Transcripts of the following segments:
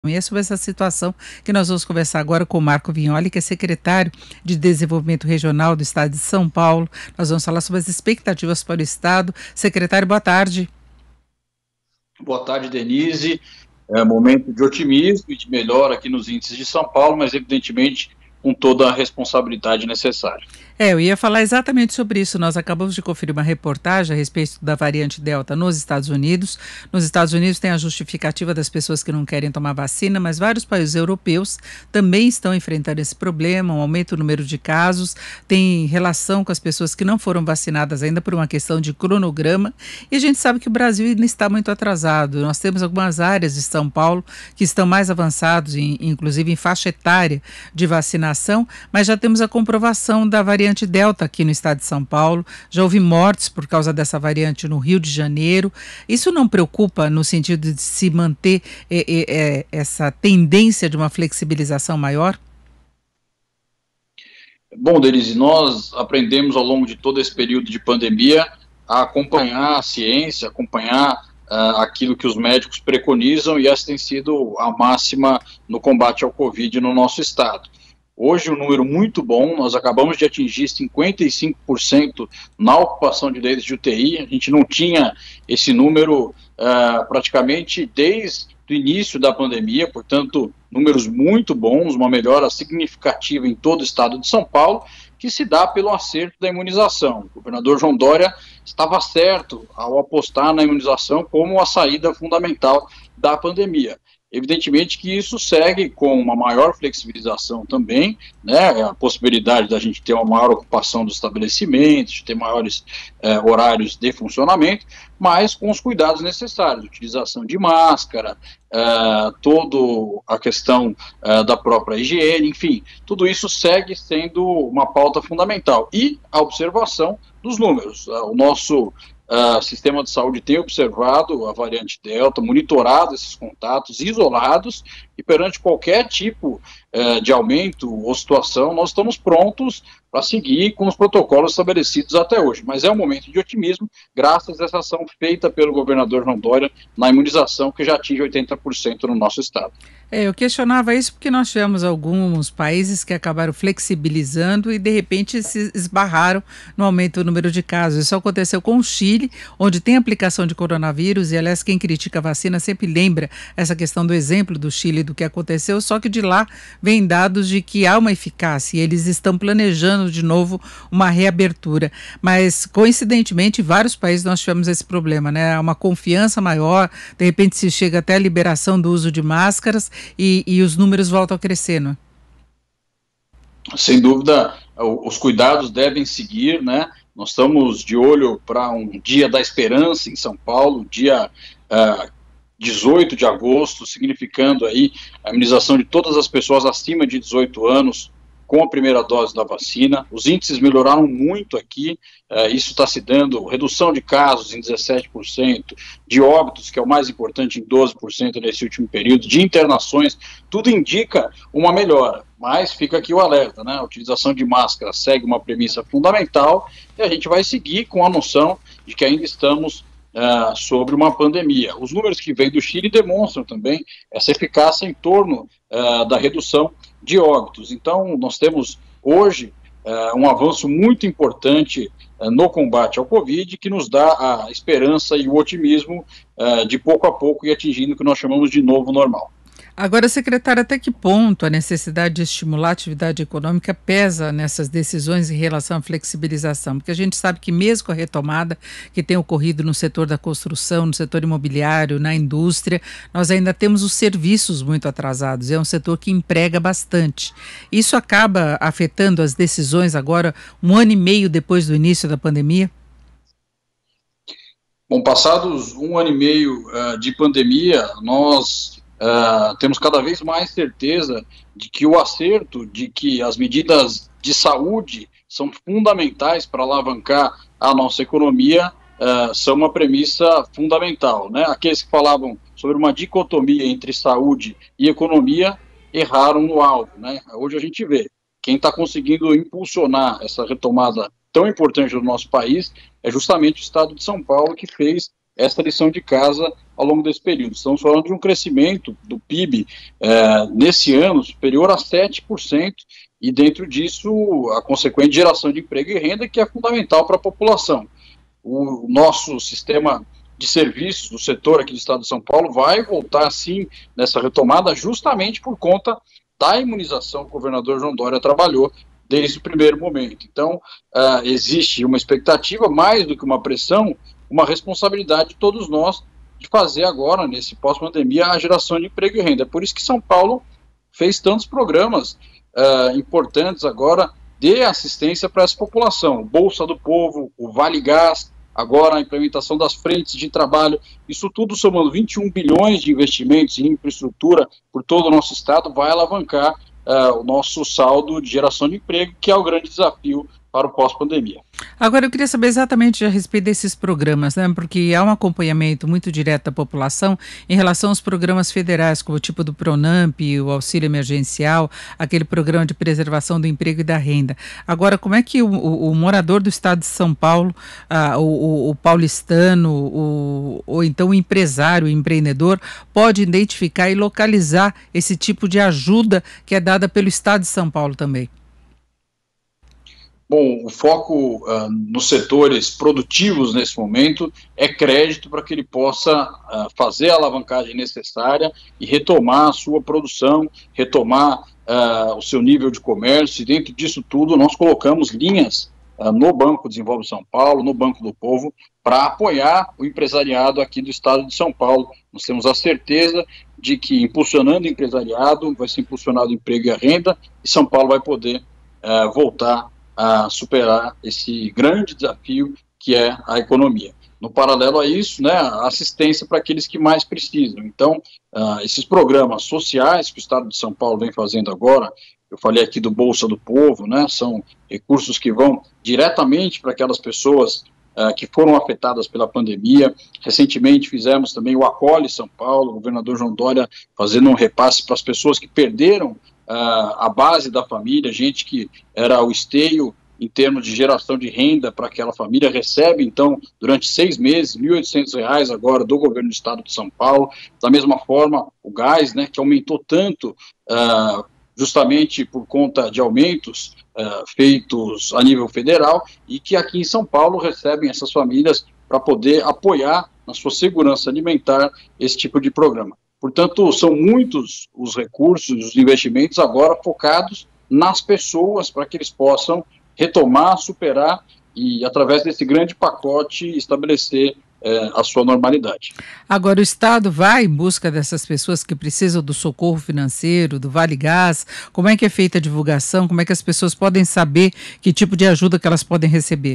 E é sobre essa situação que nós vamos conversar agora com o Marco Vignoli, que é secretário de Desenvolvimento Regional do Estado de São Paulo. Nós vamos falar sobre as expectativas para o Estado. Secretário, boa tarde. Boa tarde, Denise. É um momento de otimismo e de melhora aqui nos índices de São Paulo, mas evidentemente com toda a responsabilidade necessária. Eu ia falar exatamente sobre isso. Nós acabamos de conferir uma reportagem a respeito da variante Delta nos Estados Unidos. Nos Estados Unidos tem a justificativa das pessoas que não querem tomar vacina, mas vários países europeus também estão enfrentando esse problema, um aumento no número de casos, tem relação com as pessoas que não foram vacinadas ainda por uma questão de cronograma, e a gente sabe que o Brasil ainda está muito atrasado. Nós temos algumas áreas de São Paulo que estão mais avançados, inclusive em faixa etária de vacinação, mas já temos a comprovação da variante Delta aqui no estado de São Paulo, já houve mortes por causa dessa variante no Rio de Janeiro. Isso não preocupa no sentido de se manter essa tendência de uma flexibilização maior? Bom, Denise, nós aprendemos ao longo de todo esse período de pandemia a acompanhar a ciência, acompanhar aquilo que os médicos preconizam, e essa tem sido a máxima no combate ao Covid no nosso estado. Hoje um número muito bom, nós acabamos de atingir 55% na ocupação de leitos de UTI, a gente não tinha esse número praticamente desde o início da pandemia, portanto, números muito bons, uma melhora significativa em todo o estado de São Paulo, que se dá pelo acerto da imunização. O governador João Dória estava certo ao apostar na imunização como a saída fundamental da pandemia. Evidentemente que isso segue com uma maior flexibilização também, né, a possibilidade da gente ter uma maior ocupação dos estabelecimentos, de ter maiores horários de funcionamento, mas com os cuidados necessários, utilização de máscara, toda a questão da própria higiene, enfim, tudo isso segue sendo uma pauta fundamental. E a observação dos números. O nosso sistema de saúde tem observado a variante Delta, monitorado esses contatos, isolados, e perante qualquer tipo de aumento ou situação, nós estamos prontos para seguir com os protocolos estabelecidos até hoje. Mas é um momento de otimismo, graças a essa ação feita pelo governador João Dória na imunização, que já atinge 80% no nosso estado. Eu questionava isso porque nós tivemos alguns países que acabaram flexibilizando e, de repente, se esbarraram no aumento do número de casos. Isso aconteceu com o Chile, onde tem aplicação de coronavírus, e, aliás, quem critica a vacina sempre lembra essa questão do exemplo do Chile, do que aconteceu, só que de lá vem dados de que há uma eficácia e eles estão planejando de novo uma reabertura. Mas, coincidentemente, em vários países nós tivemos esse problema, né? Uma confiança maior, de repente se chega até a liberação do uso de máscaras, e os números voltam a crescer, não é? Sem dúvida, os cuidados devem seguir, né? Nós estamos de olho para um Dia da Esperança em São Paulo, dia 18 de agosto, significando aí a imunização de todas as pessoas acima de 18 anos com a primeira dose da vacina. Os índices melhoraram muito aqui, isso está se dando, redução de casos em 17%, de óbitos, que é o mais importante, em 12% nesse último período, de internações, tudo indica uma melhora, mas fica aqui o alerta, né? A utilização de máscara segue uma premissa fundamental, e a gente vai seguir com a noção de que ainda estamos sobre uma pandemia. Os números que vêm do Chile demonstram também essa eficácia em torno da redução de óbitos. Então, nós temos hoje um avanço muito importante no combate ao Covid, que nos dá a esperança e o otimismo de pouco a pouco ir atingindo o que nós chamamos de novo normal. Agora, secretário, até que ponto a necessidade de estimular a atividade econômica pesa nessas decisões em relação à flexibilização? Porque a gente sabe que mesmo com a retomada que tem ocorrido no setor da construção, no setor imobiliário, na indústria, nós ainda temos os serviços muito atrasados. É um setor que emprega bastante. Isso acaba afetando as decisões agora, um ano e meio depois do início da pandemia? Bom, passados um ano e meio de pandemia, nós temos cada vez mais certeza de que o acerto, de que as medidas de saúde são fundamentais para alavancar a nossa economia, são uma premissa fundamental, né? Aqueles que falavam sobre uma dicotomia entre saúde e economia erraram no alvo, né? Hoje a gente vê quem está conseguindo impulsionar essa retomada tão importante do nosso país é justamente o estado de São Paulo, que fez essa lição de casa ao longo desse período. Estamos falando de um crescimento do PIB nesse ano superior a 7%, e dentro disso a consequente geração de emprego e renda, que é fundamental para a população. O nosso sistema de serviços do setor aqui do estado de São Paulo vai voltar, sim, nessa retomada, justamente por conta da imunização que o governador João Dória trabalhou desde o primeiro momento. Então, existe uma expectativa, mais do que uma pressão, uma responsabilidade de todos nós de fazer agora, nesse pós-pandemia, a geração de emprego e renda. É por isso que São Paulo fez tantos programas importantes agora de assistência para essa população. O Bolsa do Povo, o Vale Gás, agora a implementação das frentes de trabalho, isso tudo somando 21 bilhões de investimentos em infraestrutura por todo o nosso estado, vai alavancar o nosso saldo de geração de emprego, que é o grande desafio para o pós-pandemia. Agora, eu queria saber exatamente a respeito desses programas, né? Porque há um acompanhamento muito direto da população em relação aos programas federais, como o tipo do Pronamp, o auxílio emergencial, aquele programa de preservação do emprego e da renda. Agora, como é que o morador do estado de São Paulo, o paulistano, ou então o empresário, o empreendedor, pode identificar e localizar esse tipo de ajuda que é dada pelo estado de São Paulo também? Bom, o foco nos setores produtivos nesse momento é crédito para que ele possa fazer a alavancagem necessária e retomar a sua produção, retomar o seu nível de comércio, e dentro disso tudo nós colocamos linhas no Banco Desenvolve São Paulo, no Banco do Povo, para apoiar o empresariado aqui do estado de São Paulo. Nós temos a certeza de que, impulsionando o empresariado, vai ser impulsionado o emprego e a renda, e São Paulo vai poder voltar a superar esse grande desafio que é a economia. No paralelo a isso, né, a assistência para aqueles que mais precisam. Então, esses programas sociais que o estado de São Paulo vem fazendo agora, eu falei aqui do Bolsa do Povo, né, são recursos que vão diretamente para aquelas pessoas que foram afetadas pela pandemia. Recentemente fizemos também o Acolhe São Paulo, o governador João Dória fazendo um repasse para as pessoas que perderam a base da família, gente que era o esteio em termos de geração de renda para aquela família, recebe, então, durante 6 meses, R$ 1.800 agora do governo do estado de São Paulo. Da mesma forma, o gás, né, que aumentou tanto, justamente por conta de aumentos feitos a nível federal, e que aqui em São Paulo recebem essas famílias para poder apoiar na sua segurança alimentar esse tipo de programa. Portanto, são muitos os recursos, os investimentos agora focados nas pessoas para que eles possam retomar, superar e, através desse grande pacote, estabelecer a sua normalidade. Agora, o Estado vai em busca dessas pessoas que precisam do socorro financeiro, do Vale Gás? Como é que é feita a divulgação? Como é que as pessoas podem saber que tipo de ajuda que elas podem receber?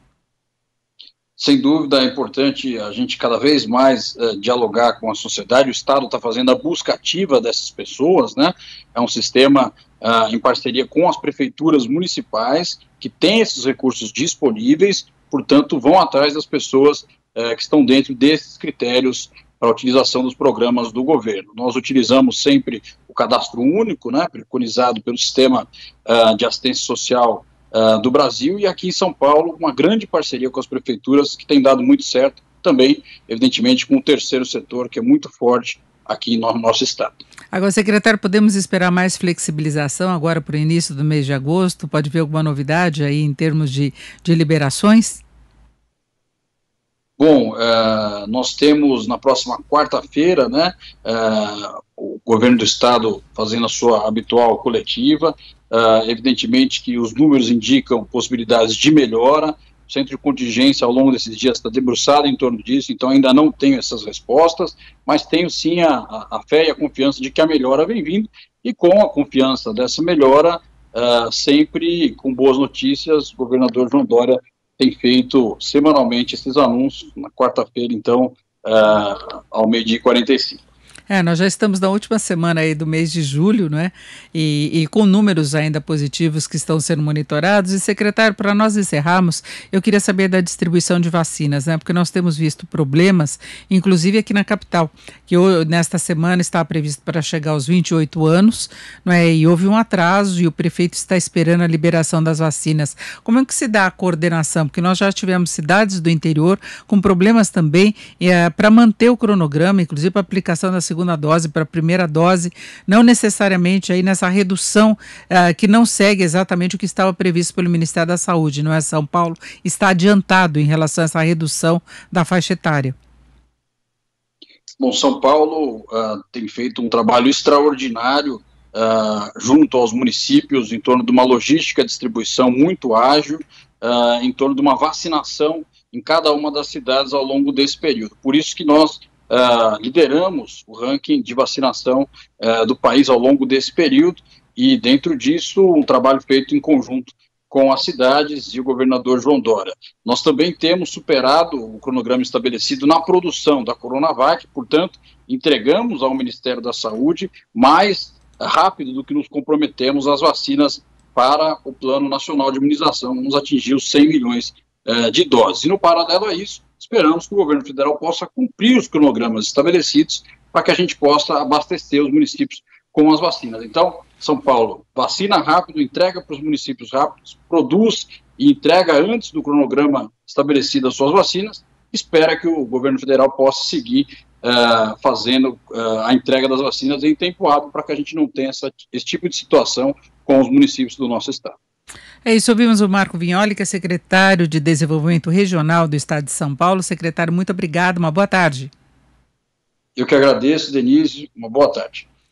Sem dúvida, é importante a gente cada vez mais dialogar com a sociedade. O Estado está fazendo a busca ativa dessas pessoas, né? É um sistema em parceria com as prefeituras municipais que têm esses recursos disponíveis, portanto, vão atrás das pessoas que estão dentro desses critérios para a utilização dos programas do governo. Nós utilizamos sempre o cadastro único, né, preconizado pelo Sistema de Assistência Social do Brasil, e aqui em São Paulo uma grande parceria com as prefeituras que tem dado muito certo, também evidentemente com o terceiro setor, que é muito forte aqui no nosso estado. Agora, secretário, podemos esperar mais flexibilização agora para o início do mês de agosto? Pode ver alguma novidade aí em termos de liberações? Bom, nós temos na próxima quarta-feira, né, o governo do estado fazendo a sua habitual coletiva. Evidentemente que os números indicam possibilidades de melhora. O centro de contingência ao longo desses dias está debruçado em torno disso, então ainda não tenho essas respostas, mas tenho sim a fé e a confiança de que a melhora vem vindo, e com a confiança dessa melhora, sempre com boas notícias, o governador João Dória tem feito semanalmente esses anúncios, na quarta-feira, então, ao 12h45. Nós já estamos na última semana aí do mês de julho, né? E com números ainda positivos que estão sendo monitorados. E, secretário, para nós encerrarmos, eu queria saber da distribuição de vacinas, né? Porque nós temos visto problemas, inclusive aqui na capital, que nesta semana está previsto para chegar aos 28 anos, não é? E houve um atraso e o prefeito está esperando a liberação das vacinas. Como é que se dá a coordenação? Porque nós já tivemos cidades do interior com problemas também para manter o cronograma, inclusive para a aplicação da segunda dose, para a primeira dose, não necessariamente aí nessa redução que não segue exatamente o que estava previsto pelo Ministério da Saúde, não é? São Paulo está adiantado em relação a essa redução da faixa etária. Bom, São Paulo tem feito um trabalho extraordinário junto aos municípios em torno de uma logística de distribuição muito ágil, em torno de uma vacinação em cada uma das cidades ao longo desse período. Por isso que nós lideramos o ranking de vacinação do país ao longo desse período, e dentro disso um trabalho feito em conjunto com as cidades e o governador João Dória. Nós também temos superado o cronograma estabelecido na produção da Coronavac, portanto, entregamos ao Ministério da Saúde mais rápido do que nos comprometemos as vacinas para o Plano Nacional de Imunização, vamos atingir os 100 milhões de doses. E no paralelo a isso, esperamos que o governo federal possa cumprir os cronogramas estabelecidos para que a gente possa abastecer os municípios com as vacinas. Então, São Paulo vacina rápido, entrega para os municípios rápidos, produz e entrega antes do cronograma estabelecido as suas vacinas, espera que o governo federal possa seguir fazendo a entrega das vacinas em tempo hábil para que a gente não tenha esse tipo de situação com os municípios do nosso estado. É isso, ouvimos o Marco Vignoli, que é secretário de Desenvolvimento Regional do Estado de São Paulo. Secretário, muito obrigado, uma boa tarde. Eu que agradeço, Denise, uma boa tarde.